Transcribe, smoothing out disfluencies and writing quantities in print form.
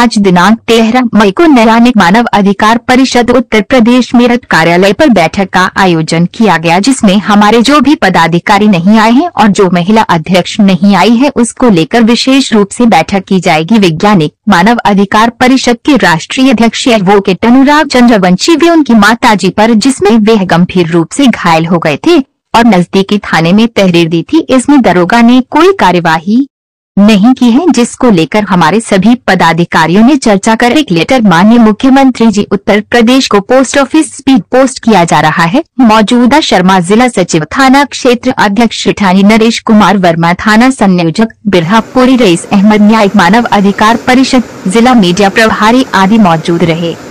आज दिनांक 13 मई को न्यायिक मानव अधिकार परिषद उत्तर प्रदेश मेरठ कार्यालय पर बैठक का आयोजन किया गया, जिसमें हमारे जो भी पदाधिकारी नहीं आए हैं और जो महिला अध्यक्ष नहीं आई है उसको लेकर विशेष रूप से बैठक की जाएगी। वैज्ञानिक मानव अधिकार परिषद के राष्ट्रीय अध्यक्ष एडवोकेट अनुराग चंद्रवंशी भी उनकी माताजी पर, जिसमें वे गंभीर रूप से घायल हो गए थे और नजदीकी थाने में तहरीर दी थी, इसमें दरोगा ने कोई कार्यवाही नहीं की है, जिसको लेकर हमारे सभी पदाधिकारियों ने चर्चा कर एक लेटर माननीय मुख्यमंत्री जी उत्तर प्रदेश को पोस्ट ऑफिस स्पीड पोस्ट किया जा रहा है। मौजूदा शर्मा जिला सचिव, थाना क्षेत्र अध्यक्ष रिठानी नरेश कुमार वर्मा, थाना संयोजक बिरहापुरी रईस अहमद, न्यायिक मानव अधिकार परिषद जिला मीडिया प्रभारी आदि मौजूद रहे।